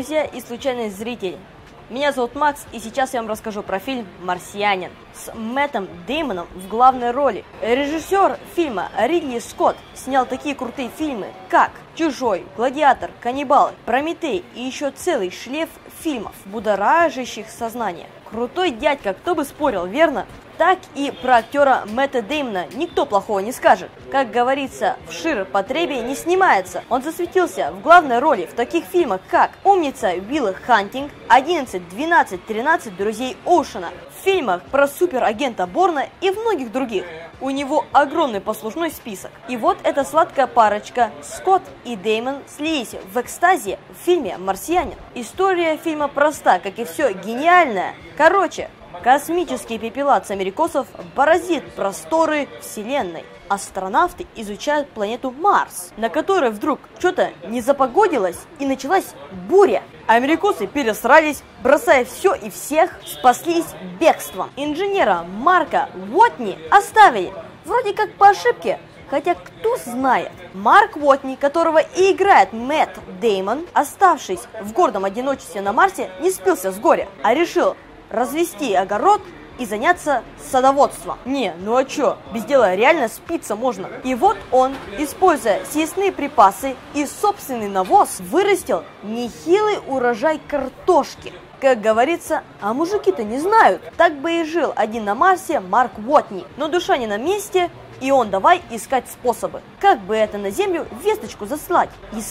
друзья и случайные зрители! Меня зовут Макс, и сейчас я вам расскажу про фильм «Марсианин» с Мэттом Деймоном в главной роли. Режиссер фильма Ридли Скотт снял такие крутые фильмы, как «Чужой», «Гладиатор», «Каннибалы», «Прометей» и еще целый шлейф фильмов, будоражащих сознание. Крутой дядька, кто бы спорил, верно? Так и про актера Мэтта Деймона никто плохого не скажет. Как говорится, в ширпотребе не снимается. Он засветился в главной роли в таких фильмах, как «Умница Уилла Хантинг», «11, 12, 13 друзей Оушена», в фильмах про суперагента Борна и в многих других. У него огромный послужной список. И вот эта сладкая парочка Скотт и Деймон слились в экстазе в фильме «Марсианин». История фильма проста, как и все гениальная. Короче, космический пепелац америкосов бороздит просторы Вселенной. Астронавты изучают планету Марс, на которой вдруг что-то не запогодилось и началась буря. Америкосы пересрались, бросая все и всех, спаслись бегством. Инженера Марка Уотни оставили, вроде как по ошибке. Хотя кто знает, Марк Уотни, которого и играет Мэтт Деймон, оставшись в гордом одиночестве на Марсе, не спился с горя, а решил развести огород и заняться садоводством. Не, ну а чё, без дела реально спиться можно. И вот он, используя съестные припасы и собственный навоз, вырастил нехилый урожай картошки. Как говорится, а мужики-то не знают. Так бы и жил один на Марсе Марк Уотни. Но душа не на месте, и он давай искать способы. Как бы это на Землю весточку заслать?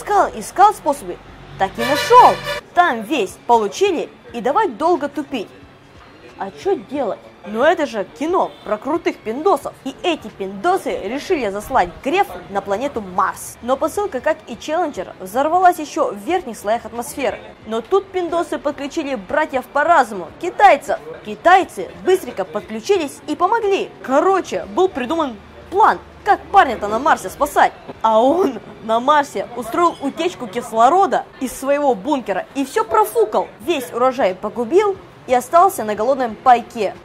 Искал способы, так и нашел. Там весть получили, и давай долго тупить. А что делать? Ну это же кино про крутых пиндосов. И эти пиндосы решили заслать Греф на планету Марс. Но посылка, как и Челленджер, взорвалась еще в верхних слоях атмосферы. Но тут пиндосы подключили братьев по разуму, китайцев. Китайцы быстренько подключились и помогли. Короче, был придуман план, как парня-то на Марсе спасать. А он на Марсе устроил утечку кислорода из своего бункера и все профукал. Весь урожай погубил и остался на голодном пайке.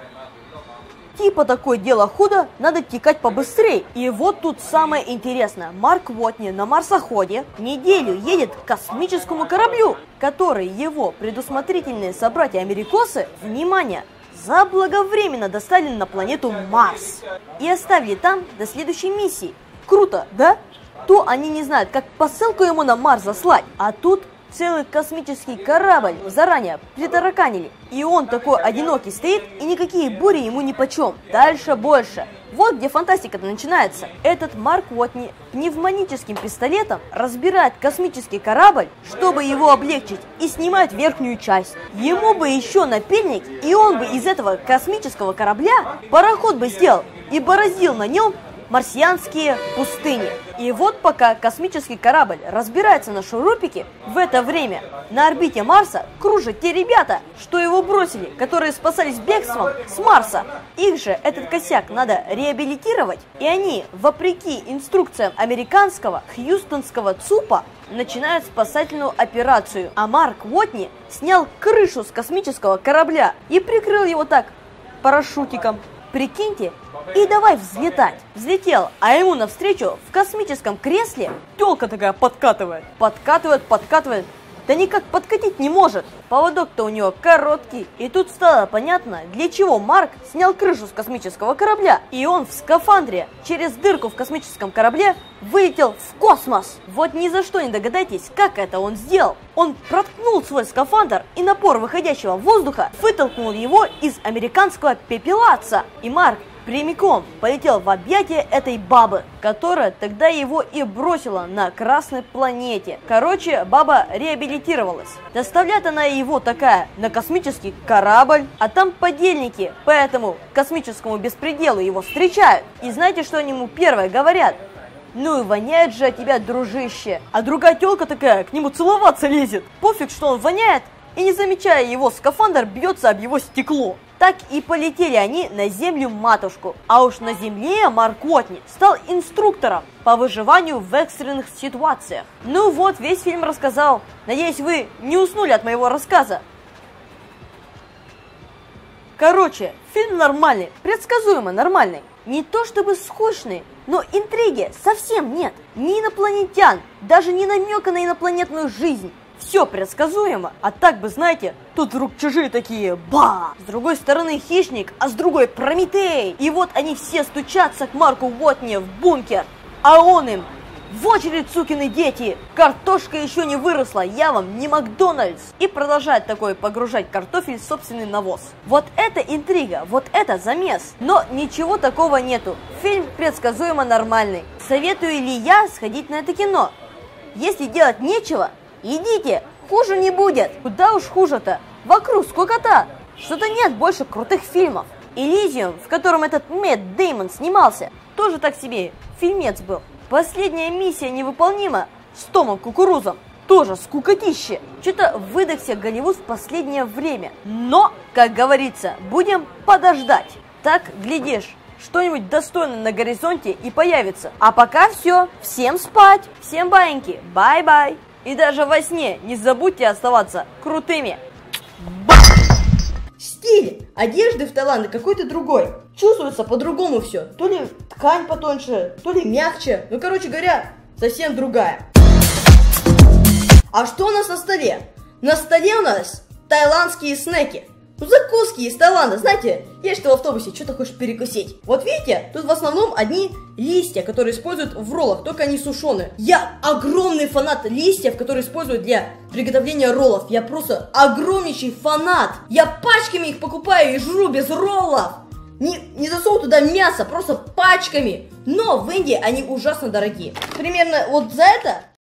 Типа такое дело худо, надо текать побыстрее. И вот тут самое интересное. Марк Уотни на марсоходе неделю едет к космическому кораблю, который его предусмотрительные собратья-америкосы, внимание, заблаговременно доставили на планету Марс и оставили там до следующей миссии. Круто, да? То они не знают, как посылку ему на Марс заслать, а тут целый космический корабль заранее притараканили. И он такой одинокий стоит, и никакие бури ему нипочем. Дальше больше. Вот где фантастика-то начинается. Этот Марк Уотни пневматическим пистолетом разбирает космический корабль, чтобы его облегчить, и снимает верхнюю часть. Ему бы еще напильник, и он бы из этого космического корабля пароход бы сделал и бороздил на нем марсианские пустыни. И вот пока космический корабль разбирается на шурупике, в это время на орбите Марса кружат те ребята, что его бросили, которые спасались бегством с Марса. Их же этот косяк надо реабилитировать, и они, вопреки инструкциям американского хьюстонского ЦУПа, начинают спасательную операцию. А Марк Уотни снял крышу с космического корабля и прикрыл его так парашютиком. Прикиньте, и давай взлетать. Взлетел, а ему навстречу в космическом кресле тёлка такая подкатывает. Подкатывает. Да никак подкатить не может. Поводок-то у него короткий. И тут стало понятно, для чего Марк снял крышу с космического корабля. И он в скафандре через дырку в космическом корабле вылетел в космос. Вот ни за что не догадаетесь, как это он сделал. Он проткнул свой скафандр, и напор выходящего воздуха вытолкнул его из американского пепелаца. И Марк прямиком полетел в объятия этой бабы, которая тогда его и бросила на Красной планете. Короче, баба реабилитировалась. Доставляет она его такая на космический корабль, а там подельники, поэтому космическому беспределу его встречают. И знаете, что они ему первое говорят? Ну и воняет же от тебя, дружище. А другая тёлка такая к нему целоваться лезет. Пофиг, что он воняет, и не замечая его, скафандр бьется об его стекло. Так и полетели они на Землю-матушку. А уж на Земле Марк Уотни стал инструктором по выживанию в экстренных ситуациях. Ну вот, весь фильм рассказал. Надеюсь, вы не уснули от моего рассказа. Короче, фильм нормальный, предсказуемо нормальный. Не то чтобы скучный, но интриги совсем нет. Ни инопланетян, даже ни намека на инопланетную жизнь. Все предсказуемо, а так бы, знаете, тут вдруг чужие такие, ба! С другой стороны хищник, а с другой Прометей. И вот они все стучатся к Марку Уотни в бункер, а он им: в очередь, сукины дети! Картошка еще не выросла, я вам не Макдональдс! И продолжает такой погружать картофель в собственный навоз. Вот это интрига, вот это замес. Но ничего такого нету. Фильм предсказуемо нормальный. Советую ли я сходить на это кино? Если делать нечего, идите, хуже не будет. Куда уж хуже-то? Вокруг скукота. Что-то нет больше крутых фильмов. Элизиум, в котором этот Мэтт Дэймон снимался, тоже так себе фильмец был. Последняя миссия невыполнима с Томом Кукурузом. Тоже скукотище. Что-то выдохся Голливуд в последнее время. Но, как говорится, будем подождать. Так, глядишь, что-нибудь достойное на горизонте и появится. А пока все. Всем спать. Всем баиньки. Бай-бай. И даже во сне не забудьте оставаться крутыми. Стиль одежды в Таиланде какой-то другой. Чувствуется по-другому все. То ли ткань потоньше, то ли мягче. Ну, короче говоря, совсем другая. А что у нас на столе? На столе у нас таиландские снеки. Ну, закуски из Таиланда, знаете, едешь ты в автобусе, что-то хочешь перекусить. Вот видите, тут в основном одни листья, которые используют в роллах, только они сушеные. Я огромный фанат листьев, которые используют для приготовления роллов. Я просто огромнейший фанат. Я пачками их покупаю и жру без роллов. Не засовываю туда мясо, просто пачками. Но в Индии они ужасно дорогие. Примерно вот за это